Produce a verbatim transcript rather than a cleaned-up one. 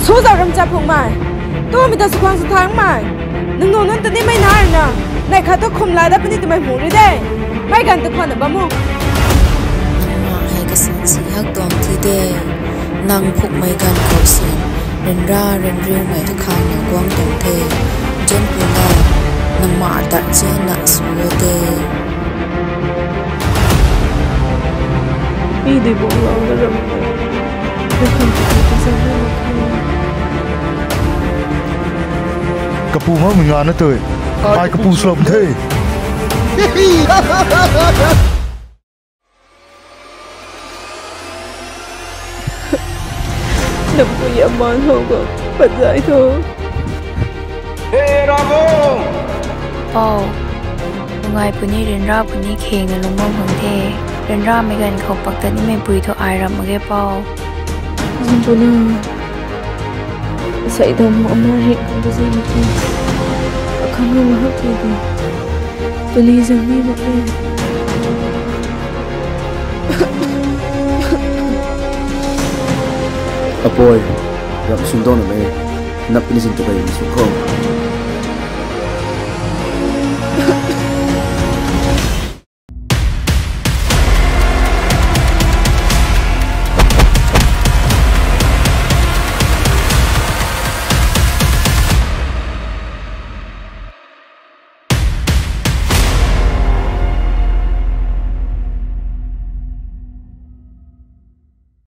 số giờ rằm chạp hồng mày tôi mình ta sự quan sự tháng mày nâng nô nâng tận đi mày nà nè này khá tôi không lại đã bên đi tụi mày mù đi đây mày gần tự khoan ở bấm không mà hay cái sáng sĩ hắc toàn thì đê năng phục mày gần khẩu xịn rần ra rần riêu mày thức hàng nhà quang tổng thề chân bù nà năng mạ tận chế nặng xuống đê đi đi bụng lòng đã rằm tôi không thể thấy cái dân đó mà không Kapu mah mengan tu, ai kapu selom thế. Đừng có dám mòn không có, bật dậy thôi. Hey, Rago. Oh, ngày bữa nay đến ra bữa nay khen người lùng mông hưởng thế, đến ra mấy gần khẩu bạc tận mấy bụi thôi ai làm mà ghé bao. Nhưng bữa nay xảy ra mọi người hiện không có gì mà không không có mà hấp gì thì tôi lý rằng đi một bên Apoy, ram sundon na may napinisin to kayo ni Sukong.